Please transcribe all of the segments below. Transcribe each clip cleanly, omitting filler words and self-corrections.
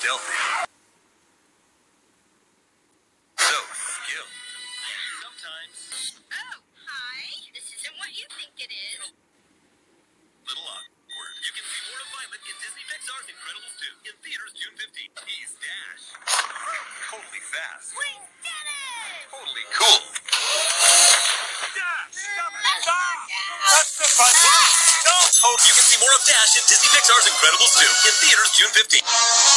stealthy. So skilled. Sometimes. Oh, hi. This isn't what you think it is. Little awkward. You can see more of Violet in Disney Pixar's Incredibles 2 in theaters June 15th. He's Dash. Totally fast. We did it! Totally cool. Dash! Stop it! Stop! That's the button! No! Oh, you can see more of Dash in Disney Pixar's Incredibles 2 in theaters June 15th.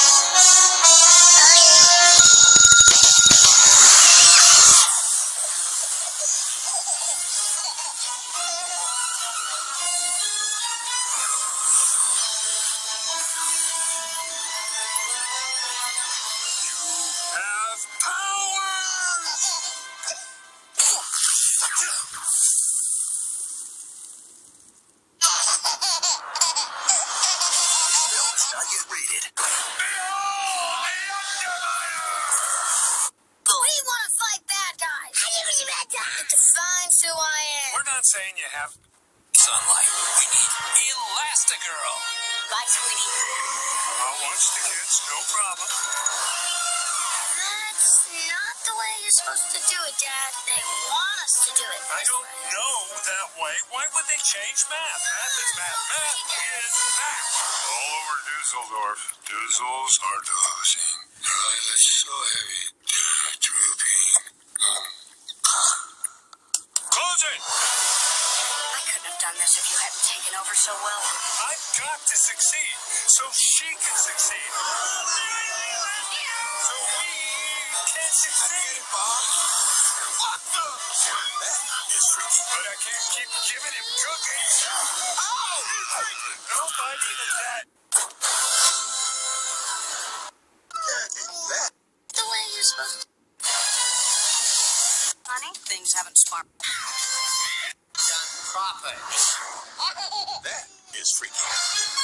Have power! Film's not yet rated. We want to fight bad guys. It defines who I am. We're not saying you have Sunlight. We need Elastigirl. Bye, sweetie. I'll watch the kids, no problem. That's not the way you're supposed to do it, Dad. They want us to do it I this don't way. know that way. Why would they change math? Math is math. Math is math. All over Dusseldorf. Dussels are dosing. That's so heavy. Drooping. Close it! I couldn't have done this if you hadn't taken over so well. I've got to succeed so she can succeed. So we can succeed. What the? That is freaky. But I can't keep giving him cookies. Oh! No biting at that. The way you're supposed to. Honey, things haven't sparked. Done proper. That is freaky.